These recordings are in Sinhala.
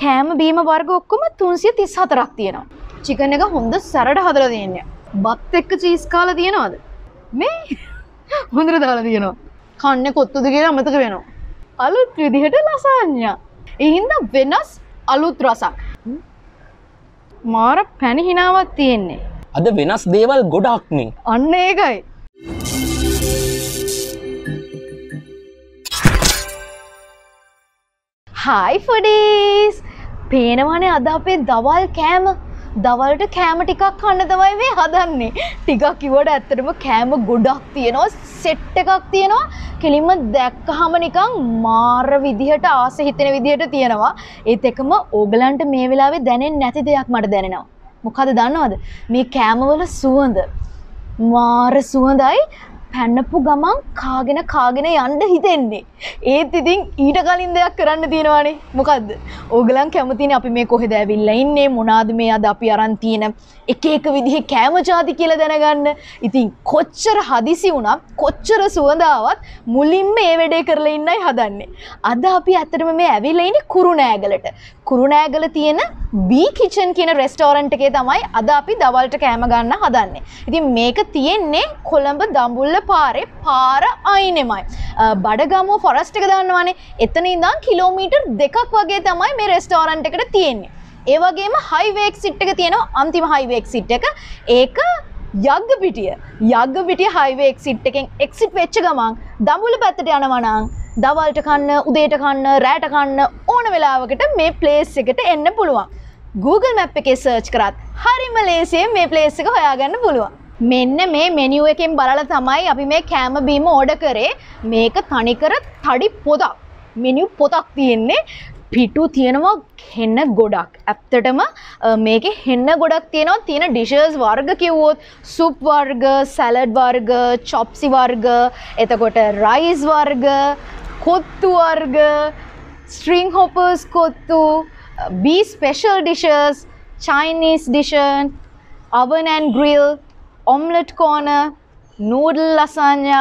කෑම බීම වර්ග ඔක්කොම 334ක් තියෙනවා. චිකන් එක හොඳ සැරට හදලා තියෙන්නේ. බත් එක්ක චීස් කාලා තියෙනවද? මේ හොඳට දාලා තියෙනවා. කන්නේ කොත්තුද කියලා අමතක වෙනවා. අලුත් විදිහට ලසාඤ්ඤා. ඒ හින්දා වෙනස් අලුත් රසක්. මාර පැණි හිනාවක් තියෙන්නේ. අද වෙනස් දේවල් ගොඩක් නේ. අන්න ඒකයි. Hi foodies! පේනවනේ අද අපේ දවල් කෑම. දවල්ට කෑම ටිකක් කන්න තමයි මේ හදන්නේ. ටිකක් කිව්වට ඇත්තටම කෑම ගොඩක් තියෙනවා. සෙට් එකක් තියෙනවා. කෙලින්ම දැක්කහම නිකන් මාර විදිහට ආස හිතෙන විදිහට තියෙනවා. ඒත් එකම ඕගලන්ට මේ වෙලාවේ දැනෙන්නේ නැති දෙයක් මට දැනෙනවා. මොකද දන්නවද? මේ කෑමවල සුවඳ. මාර සුවඳයි. පැන්නපු ගමන් කාගෙන යන්න හිතෙන්නේ. ඒත් ඉතින් ඊට කලින් දෙයක් කරන්න තියෙනවානේ. මොකද්ද? ඕගලන් කැමතිනේ අපි මේ කොහෙද ඇවිල්ලා ඉන්නේ මොනවාද මේ අද අපි අරන් තියෙන එක එක විදිහේ කෑම ಜಾති කියලා දැනගන්න. ඉතින් කොච්චර හදිසි වුණත් කොච්චර සුවඳ ආවත් මුලින්ම මේ වැඩේ කරලා ඉන්නයි හදන්නේ. අද අපි ඇත්තටම මේ ඇවිල්ලා ඉන්නේ කුරුණෑගලට. කුරුණෑගල තියෙන B Kitchen කියන රෙස්ටෝරන්ට් එකේ තමයි අද අපි දවල්ට කෑම ගන්න හදන්නේ. ඉතින් මේක තියෙන්නේ කොළඹ දඹුල්ල පාරේ පාර අයිනෙමයි. බඩගමුව ෆොරස්ට් එක දන්නවනේ. එතන ඉඳන් කිලෝමීටර් 2ක් වගේ තමයි මේ රෙස්ටෝරන්ට් එකට තියෙන්නේ. ඒ වගේම හයිවේ එක්සිට් එක තියෙනවා. අන්තිම හයිවේ එක්සිට් එක. ඒක යග්ගපිටිය හයිවේ එක්සිට් එකෙන් එක්සිට් වෙච්ච ගමන් දඹුල්ල පැත්තට යනවා නම් දවල්ට කන්න, උදේට කන්න, රැට කන්න ඕන වෙලාවකට මේ ප්ලේස් එකට එන්න පුළුවන්. Google Map එකේ සර්ච් කරත් හරිම ලේසියෙන් මේ ප්ලේස් එක හොයාගන්න පුළුවන්. මෙන්න මේ මෙනියු එකෙන් බලලා තමයි අපි මේ කෑම බීම ඕඩර් කරේ. මේක තනිකර තඩි පොතක්. මෙනියු පොතක් තියෙන්නේ. පිටු තියෙනවා හෙන්න ගොඩක්. ඇත්තටම මේකේ හෙන්න ගොඩක් තියෙනවා. තියෙන ඩිෂස් වර්ග කිව්වොත් සුප් වර්ග, සැලඩ් වර්ග, චොප්සි වර්ග, එතකොට රයිස් වර්ග, කොත්තු වර්ග, string hoppers kottu, B special dishes, Chinese dishes, oven and grill, omelette corner, noodle lasagna,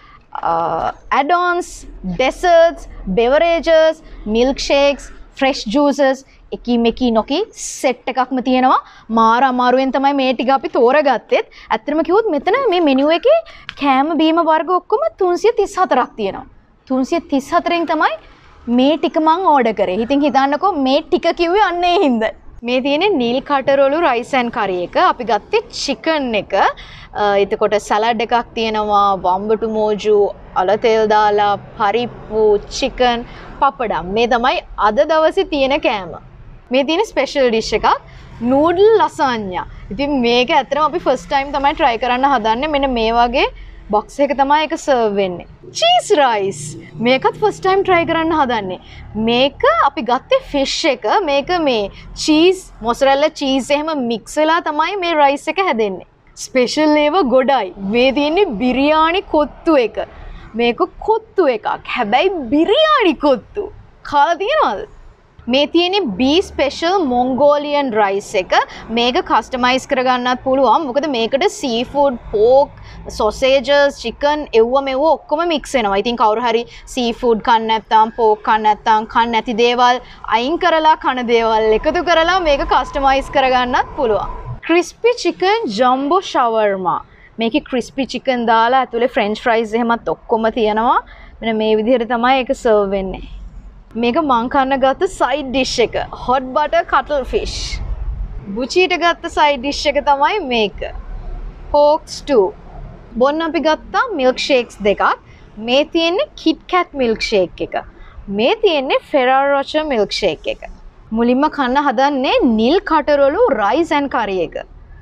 add-ons, desserts, beverages, milkshakes, fresh juices, එකී මෙකී නොකී සෙට් එකක්ම තියෙනවා. මාර අමාරුවෙන් තමයි මේ ටික අපි තෝරගත්තෙත්. ඇත්තටම කිව්වොත් මෙතන මේ මෙනියු එකේ කෑම බීම වර්ග ඔක්කොම 334ක් තියෙනවා. 334න් තමයි මේ ටික මං ඕඩර් කරේ. ඉතින් හිතන්නකෝ මේ ටික කිව්වේ අන්න ඒ හින්දා. මේ තියෙන්නේ නිල් කටරොලු රයිස් ඇන් කරි එක. අපි ගත්තේ චිකන් එක. එතකොට සලාඩ් එකක් තියෙනවා, වම්බටු මෝජු, අල තෙල් දාලා, පරිප්පු, චිකන්, පපඩම්. මේ තමයි අද දවසේ තියෙන කෑම. මේ තියෙන ස්පෙෂල් ඩිෂ් එකක් නූඩල් ලසාඤ්ඤා. ඉතින් මේක ඇත්තටම අපි ෆස්ට් ටයිම් තමයි try කරන්න හදන්නේ. මෙන්න මේ වගේ box එක තමයි ඒක serve වෙන්නේ. cheese rice. මේකත් first time try කරන්න හදන්නේ. මේක අපි ගත්තේ fish එක. මේක මේ cheese, mozzarella cheese එහෙම mix වෙලා තමයි මේ rice එක හැදෙන්නේ. special ඒවා ගොඩයි. මේ තියෙන්නේ biryani kottu එක. මේක කොත්තු එකක්. හැබැයි biryani kottu. කාලා තියෙනවද? මේ තියෙන්නේ B special Mongolian rice එක. මේක customize කරගන්නත් පුළුවන්. මොකද මේකට seafood, pork, sausages, chicken එව්ව මෙව්ව ඔක්කොම mix වෙනවා. ඉතින් කවුරු හරි seafood කන්න නැත්නම්, pork කන්න නැත්නම්, කන්න නැති දේවල් අයින් කරලා කන දේවල් එකතු කරලා මේක customize කරගන්නත් පුළුවන්. crispy chicken jumbo shawarma. මේකේ crispy chicken දාලා ඇතුලේ french fries එහෙමත් ඔක්කොම තියෙනවා. මෙන්න මේ විදිහට තමයි ඒක serve වෙන්නේ. මේක මං කන්න ගත්ත side dish එක. hot butter cuttlefish. බුචීට ගත්ත side dish එක තමයි මේක. pork stew. බොන්න අපි ගත්තා milkshakes දෙකක්. මේ තියෙන්නේ KitKat milkshake එක. මේ තියෙන්නේ Ferrero Rocher milkshake එක. මුලින්ම කන්න හදන්නේ නිල් කටරොලු rice and curry එක.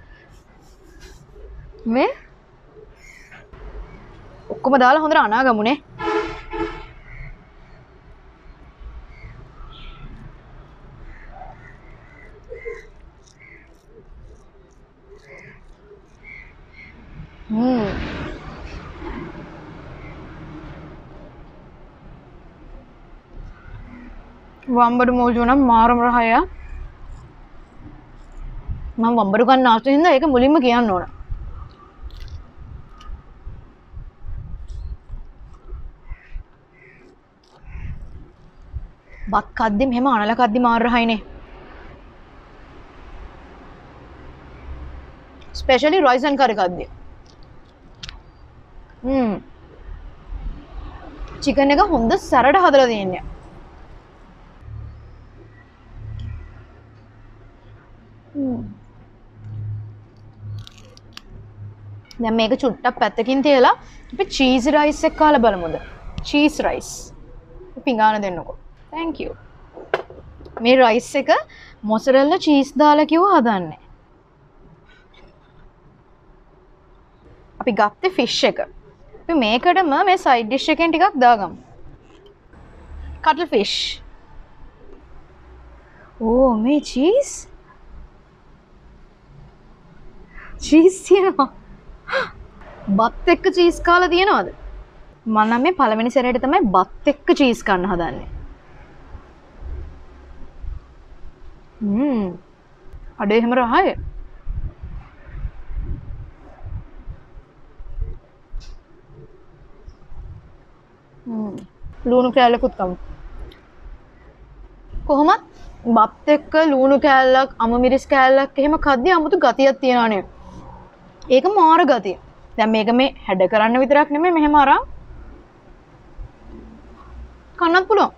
මේ ඔක්කොම දාලා හොඳට අනාගමුනේ. වම්බඩු මෝජු නම් මාරම රහය. මම වම්බඩු ගන්න ආසෙ හින්දා ඒක මුලින්ම කියන්න ඕන. බත් කද්දි මෙහෙම අනල කද්දි මාර රහයිනේ. especially rice and curry එකක්දී. chicken එක හොඳ සැරට හදලා තියෙන්නේ. දැන් මේක චුට්ටක් පැත්තකින් තියලා අපි cheese rice එක කාලා බලමුද? cheese rice. පිඟාන දෙන්නකෝ. thank you. මේ rice එක mozzarella cheese දාලා කිව්ව හදන්නේ. අපි ගත්තේ fish එක. අපි මේකටම මේ side dish එකෙන් ටිකක් දාගමු. cuttlefish. ඕ මේ cheese. cheese තියෙනවා. බත් එක්ක cheese කාලා තියෙනවද? මම නම් මේ පළවෙනි සැරේට තමයි බත් එක්ක cheese කන්න හදන්නේ. අඩේ එහෙම රහයි. ලුණු කෑල්ලකුත් කමු. කොහොමත් බත් එක්ක ලුණු කෑල්ලක්, අම මිරිස් කෑල්ලක් එහෙම කද්දී 아무තු ගතියක් තියෙනවනේ. ඒක මාර ගතිය. දැන් මේක මේ හැඩ කරන්න විතරක් නෙමෙයි මෙහෙම අරන් කන්නත් පුළුවන්.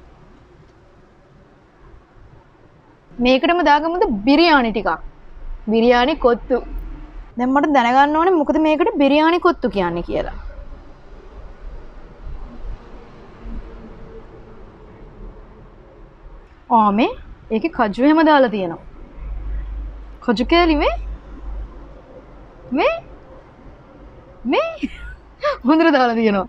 මේකටම දාගමුද බිරියානි ටිකක්. බිරියානි කොත්තු. දැන් මට දැනගන්න ඕනේ මොකද මේකට බිරියානි කොත්තු කියන්නේ කියලා. මේ ඒකේ කජු එහෙම දාලා තියෙනවා. කජු කෑලි මේ හොඳට දාලා තියෙනවා.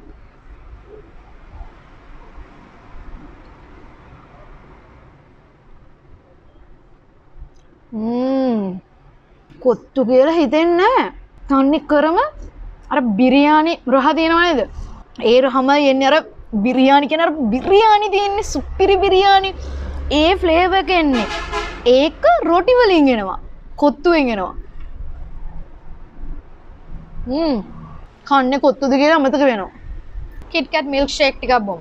කොත්තු කියලා හිතෙන්නේ නැහැ. තන්නේ කරම අර බිරියානි රහ දෙනව නේද? ඒ රහමයි එන්නේ අර බිරියානි කියන අර බිරියානි තියෙන්නේ සුපිරි බිරියානි. ඒ ෆ්ලේවර් එක එන්නේ. ඒක රොටි වලින් එනවා. කොත්තුෙන් එනවා. කන්නේ කොත්තුද කියලා අමතක වෙනවා. KitKat milkshake ටිකක් බොමු.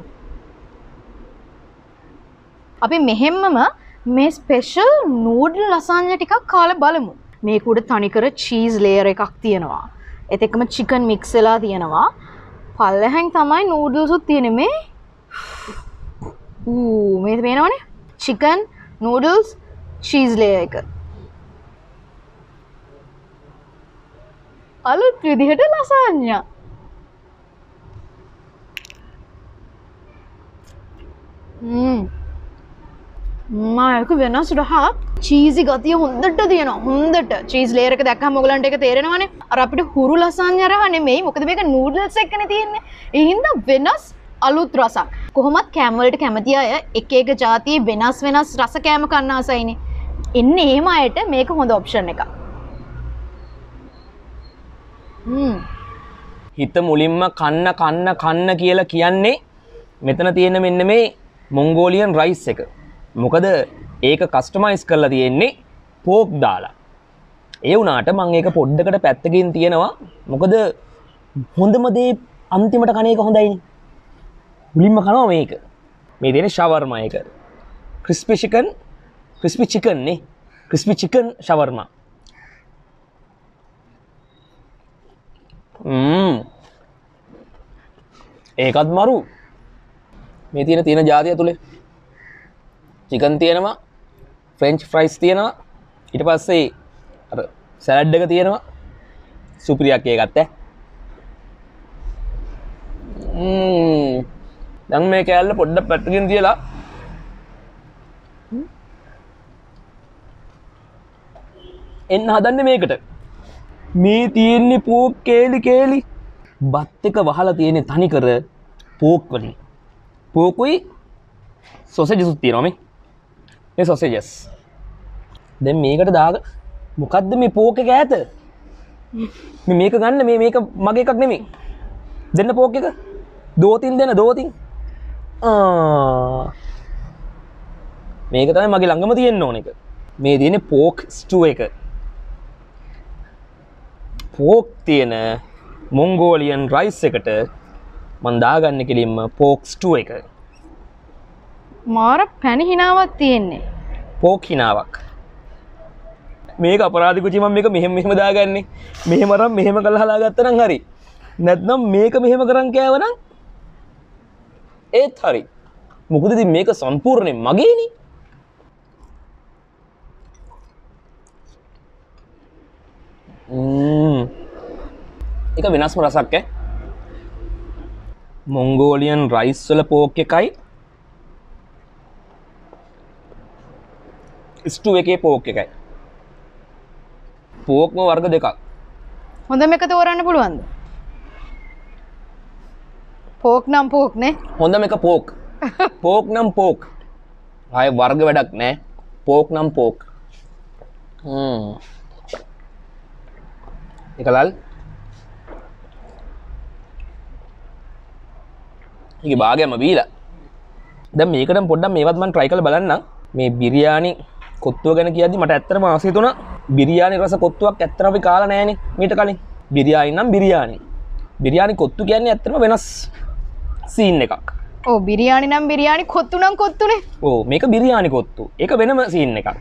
අපි මෙහෙම්මම මේ ස්පෙෂල් noodle lasagna ටිකක් කාලා බලමු. මේක උඩ තනිකර cheese layer එකක් තියෙනවා. ඒත් එක්කම chicken mix වෙලා තියෙනවා. පල්ලෙහෙන් තමයි noodles උත් තියෙන්නේ මේ. මේ පේනවනේ? chicken noodles cheese layer එක. අලුත් විදිහට lasagna. මායක වෙනස් රහක් චීසි ගතිය හොඳට තියෙනවා. හොඳට චීස් ලේයර් එක දැක්කම ඔයගලන්ට ඒක තේරෙනවනේ. අර අපිට හුරු lasagna රහ නෙමෙයි. මොකද මේක noodles එක්කනේ තියෙන්නේ. ඒ හින්දා වෙනස් අලුත් රසක්. කොහොමත් කෑම වලට කැමති අය එක එක જાතියේ වෙනස් රස කෑම කන්න ආසයිනේ. එන්නේ එහෙම අයට මේක හොඳ ඔප්ෂන් එකක්. හිත මුලින්ම කන්න කියලා කියන්නේ මෙතන තියෙන මෙන්න මේ Mongolian rice එක. මොකද ඒක කස්ටමයිස් කරලා තියෙන්නේ පෝක් දාලා. ඒ වුණාට මම ඒක පොඩ්ඩකට පැත්තකින් තියනවා. මොකද හොඳම දේ අන්තිමට කන එක හොඳයිනේ. මුලින්ම කනවා මේක. මේ දෙන්නේ shawarma එක. crispy chicken නේ. crispy chicken shawarma. ඒකත් මරු. මේ තියෙන ජාතිය තුලේ chicken තියෙනවා, french fries තියෙනවා, ඊට පස්සේ අර salad එක තියෙනවා. සුපිරියක් ඒකත් දැන් මේ කෑල්ල පොඩ්ඩක් පැත්තකින් තියලා එන්න හදන්නේ මේකට. මේ තියෙන්නේ පෝක් කේලි බත් එක වහලා තියෙන්නේ තනිකර පෝක් වලින්. පෝකුයි සොසේජස් උත් තියෙනවා මේ සොසේජස්. දැන් මේකට දාග මොකද්ද මේ පෝක් එක ඈත? මේක ගන්න මේක මගේ එකක් නෙමෙයි. දෙන්න පෝක් එක. දෝතින් දෙන්න දෝතින්. මේක තමයි මගේ ළඟම තියෙන්න ඕන එක. මේ තියෙන්නේ පෝක් ස්ටූ එක. පෝක් තියෙන Mongolian rice එකට මම දාගන්නේ කෙලින්ම පෝක් ස්ටූ එක. මාර පැණි හිනාවක් තියෙන්නේ. පෝක් හිනාවක්. මේක අපරාධ කුචි මම මේක මෙහෙම දාගන්නේ. මෙහෙම අරන් මෙහෙම කරලා හදාගත්තා නම් හරි. නැත්නම් මේක මෙහෙම කරන් කෑවනම් ඒත් හරි. මොකද ඉතින් මේක සම්පූර්ණයෙන් මගේනේ. ඒක වෙනස්ම රසක් ඈ. Mongolian rice වල pork එකයි stew එකේ pork එකයි. porkම වර්ග දෙකක්. හොඳම එක තෝරන්න පුළුවන්ද? pork නම් pork නේ. හොඳම එක pork. pork නම් pork. ආයේ වර්ග වැඩක් නෑ. pork නම් pork. එකලල් ඒක භාගයම බීලා. දැන් මේකට පොඩ්ඩක් මේවත් මම try කරලා බලන්නම්. මේ බිරියානි කොත්තුව ගැන කියද්දි මට ඇත්තටම ආස හිතුණා බිරියානි රස කොත්තුවක් ඇත්තටම අපි කාලා නැහැනේ මීට කලින්. බිරියානි නම් බිරියානි. බිරියානි කොත්තු කියන්නේ ඇත්තටම වෙනස් සීන් එකක්. ඔව් බිරියානි නම් බිරියානි කොත්තු නම් කොත්තුනේ. ඔව් මේක බිරියානි කොත්තු. ඒක වෙනම සීන් එකක්.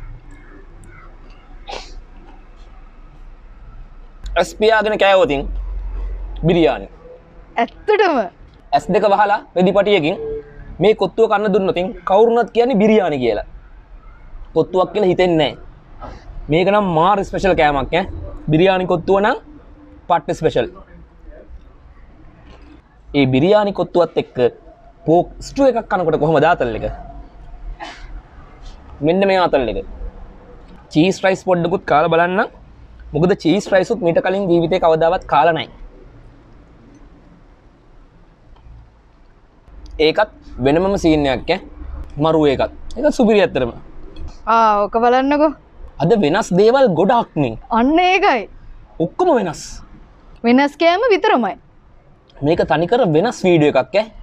ස්පියාගෙන කෑවොතින් බිරියානි. ඇත්තටම ඇස් දෙක වහලා වෙදිපටියකින් මේ කොත්තුව කන්න දුන්නොතින් කවුරුනත් කියන්නේ බිරියානි කියලා. කොත්තුවක් කියලා හිතෙන්නේ නැහැ. මේක නම් මාර ස්පෙෂල් කෑමක් ඈ. බිරියානි කොත්තුව නම් පට්ට ස්පෙෂල්. ඒ බිරියානි කොත්තුවත් එක්ක පෝක් ස්ටූ එකක් කනකොට කොහමද ආතල් එක? මෙන්න මේ ආතල් එක. චීස් රයිස් පොඩ්ඩකුත් කාලා බලන්න. මොකද චීස් රයිස් උත් මීට කලින් ජීවිතේ කවදාවත් කාලා නැහැ. ඒකත් වෙනමම සීන් එකක් ඈ. මරු එකක්. ඒක සුපිරි ඇත්තටම. ඔක බලන්නකෝ. අද වෙනස් දේවල් ගොඩක් නේ. අන්න ඒකයි. ඔක්කොම වෙනස්. වෙනස් කෑම විතරමයි. මේක තනිකර වෙනස් වීඩියෝ එකක් ඈ.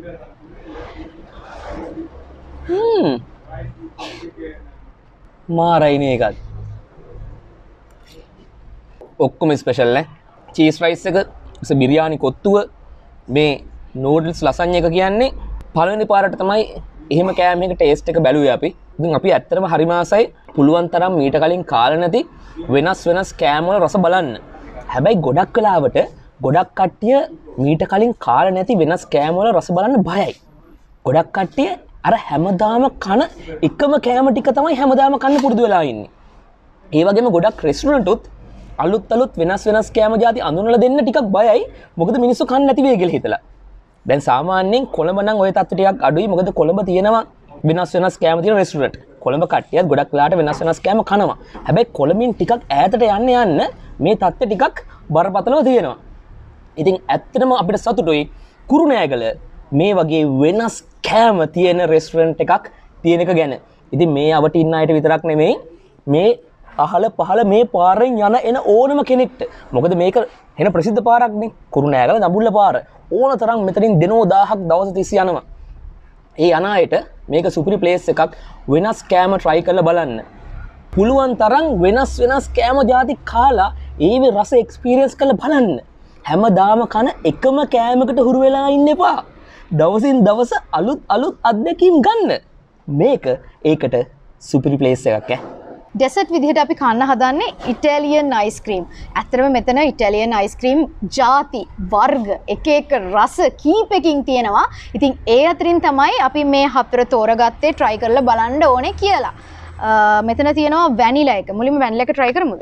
මාරයිනේ ඒකත්. ඔක්කොම ස්පෙෂල් ඈ. චීස් රයිස් එක, බිරියානි කොත්තුව, මේ නූඩල්ස් ලසඤ්ඤ එක කියන්නේ පළවෙනි පාරට තමයි එහෙම කෑම එක ටේස්ට් එක බැලුවේ අපි. ඉතින් අපි ඇත්තටම හරිම ආසයි පුළුවන් තරම් මීට කලින් කාලා නැති වෙනස් කෑම වල රස බලන්න. හැබැයි ගොඩක් වෙලාවට ගොඩක් කට්ටිය මීට කලින් කාලා නැති වෙනස් කෑම වල රස බලන්න බයයි. ගොඩක් කට්ටිය අර හැමදාම කන එකම කෑම ටික තමයි හැමදාම කන්න පුරුදු වෙලා ඉන්නේ. ඒ වගේම ගොඩක් රෙස්ටොරන්ට් උත් අලුත් වෙනස් කෑම જાති අඳුනලා දෙන්න ටිකක් බයයි. මොකද මිනිස්සු කන්න නැති වෙයි කියලා හිතලා. දැන් සාමාන්‍යයෙන් කොළඹ නම් ওই තත්ත්ව ටිකක් අඩුයි. මොකද කොළඹ තියෙනවා වෙනස් කෑම තියෙන රෙස්ටොරන්ට්. කොළඹ කට්ටියත් ගොඩක් වෙලාට වෙනස් කෑම කනවා. හැබැයි කොළඹින් ටිකක් ඈතට යන්න මේ තත්ත්ව ටිකක් බරපතලව තියෙනවා. ඉතින් ඇත්තටම අපිට සතුටුයි කුරුණෑගල මේ වගේ වෙනස් කෑම තියෙන රෙස්ටොරන්ට් එකක් තියෙන එක ගැන. ඉතින් මේ අවට ඉන්න අයට විතරක් නෙමෙයි මේ අහල පහල මේ පාරෙන් යන එන ඕනම කෙනෙක්ට. මොකද මේක එන ප්‍රසිද්ධ පාරක් නේ. කුරුණෑගල නඹුල්ල පාර. ඕන තරම් මෙතනින් දෙනෝ 1000ක් දවස් 30 යනවා. ඒ යන අයට මේක සුපිරි ප්ලේස් එකක්. වෙනස් කෑම try කරලා බලන්න. පුළුවන් තරම් වෙනස් කෑම જાති කාලා ඒවේ රස එක්ස්පීරියන්ස් කරලා බලන්න. හැමදාම කන එකම කෑමකට හුරු වෙලා ඉන්න එපා. දවසින් දවස අලුත් අත්දැකීම් ගන්න. මේක ඒකට සුපිරි ප්ලේස් එකක් ඈ. ඩෙසර්ට් විදිහට අපි කන්න හදන්නේ ඉටාලියන් අයිස්ක්‍රීම්. ඇත්තටම මෙතන ඉටාලියන් අයිස්ක්‍රීම් ಜಾති වර්ග එක රස කීපකින් තියෙනවා. ඉතින් ඒ අතරින් තමයි අපි මේ හතර තෝරගත්තේ try කරලා බලන්න ඕනේ කියලා. මෙතන තියෙනවා වැනිලා එක. මුලින්ම වැනිලා එක try කරමුද?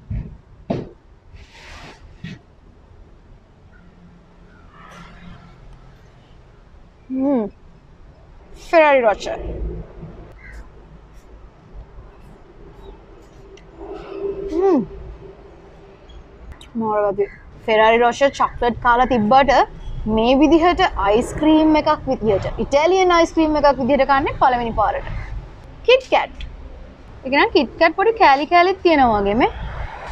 Ferrari Rocher. මොරවද Ferrari Rocher chocolate කාලා තිබ්බට මේ විදිහට අයිස්ක්‍රීම් එකක් විදිහට ඉටාලියන් අයිස්ක්‍රීම් එකක් විදිහට කන්නේ පළවෙනි පාරට. KitKat. ඒක නම් KitKat පොඩි කෑලිත් තියෙනවා වගේ මේ.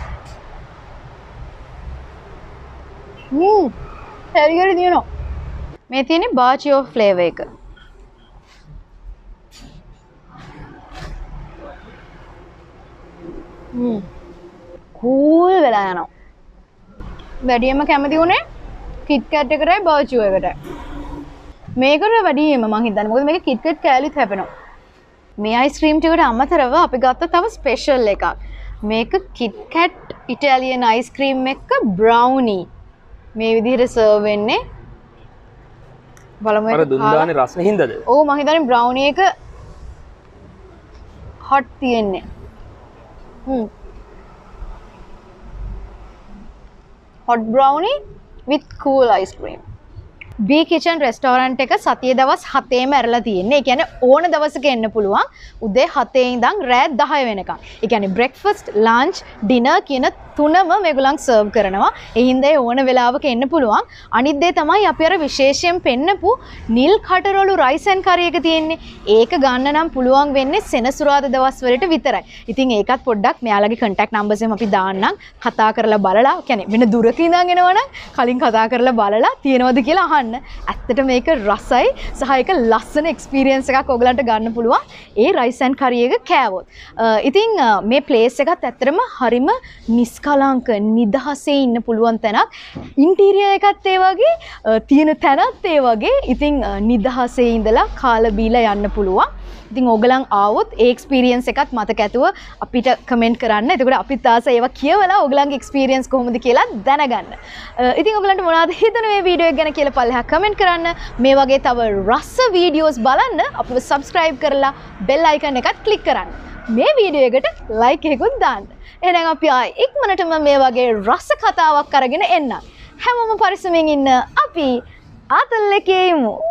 කෑලි තියෙනවා. මේ තියෙන්නේ බාචියෝ ෆ්ලේවර් එක. කූල් වෙලා යනවා. වැඩියෙන්ම කැමති උනේ KitKat එකටයි බාචියෝ එකටයි. මේකට වැඩියෙන්ම මං හිතන්නේ මොකද මේක KitKat කෑලිත් හැපෙනවා. මේ අයිස්ක්‍රීම් ටිකට අමතරව අපි ගත්ත තව ස්පෙෂල් එකක්. මේක KitKat Italian ice cream එක brownie මේ විදිහට සර්ව් වෙන්නේ බලමු අර දුන්දානේ රස හින්දාද ඔව් මම හිතන්නේ brownie එක hot තියෙන්නේ hot brownie with cool ice cream B Kitchen restaurant එක සතියේ දවස් 7ේම ඇරලා තියෙන්නේ. ඒ කියන්නේ ඕන දවසක එන්න පුළුවන්. උදේ 7 ඉඳන් රෑ 10 වෙනකම්. ඒ කියන්නේ breakfast, lunch, dinner කියන තුනම මේගොල්ලන් සර්ව් කරනවා. ඒ හින්දා ඕන වෙලාවක එන්න පුළුවන්. අනිත් දේ තමයි අපි අර විශේෂයෙන් පෙන්නපු නිල් කටරොළු rice and curry එක තියෙන්නේ. ඒක ගන්න නම් පුළුවන් වෙන්නේ සෙනසුරාදා දවස් වලට විතරයි. ඉතින් ඒකත් පොඩ්ඩක් මෙයාලගේ contact numbers එකම අපි දාන්නම්. කතා කරලා බලලා, කියන්නේ වෙන දුරක ඉඳන් එනවනම් කලින් කතා කරලා බලලා තියෙනවද කියලා අහන්න. ඇත්තට මේක රසයි සහ ඒක ලස්සන එක්ස්පීරියන්ස් එකක් ඔයගලන්ට ගන්න පුළුවන් ඒ rice and curry එක කෑවොත්. ඉතින් මේ ප්ලේස් එකත් ඇත්තටම හරිම නිස්කලංක නිදහසේ ඉන්න පුළුවන් තැනක්. ඉන්ටීරියර් එකත් ඒ වගේ තියෙන තැනත් ඒ වගේ. ඉතින් නිදහසේ ඉඳලා කාලා බීලා යන්න පුළුවන්. ඉතින් ඕගලන් ආවොත් ඒ එක්ස්පීරියන්ස් එකත් මතක ඇතුව අපිට කමෙන්ට් කරන්න. එතකොට අපිත් ආස ඒවා කියවලා ඕගලන්ගේ එක්ස්පීරියන්ස් කොහොමද කියලා දැනගන්න. ඉතින් ඕගලන්ට මොනවද හිතෙන මේ වීඩියෝ එක ගැන කියලා පල්ලෙහා කමෙන්ට් කරන්න. මේ වගේ තව රස වීඩියෝස් බලන්න අපිව සබ්ස්ක්‍රයිබ් කරලා බෙල් අයිකන් එකත් ක්ලික් කරන්න. මේ වීඩියෝ එකට ලයික් එකකුත් දාන්න. එහෙනම් අපි ආයි ඉක්මනටම මේ වගේ රස කතාවක් අරගෙන එන්න. හැමෝම පරිස්සමෙන් ඉන්න. අපි ආතල් එකේ ඉමු.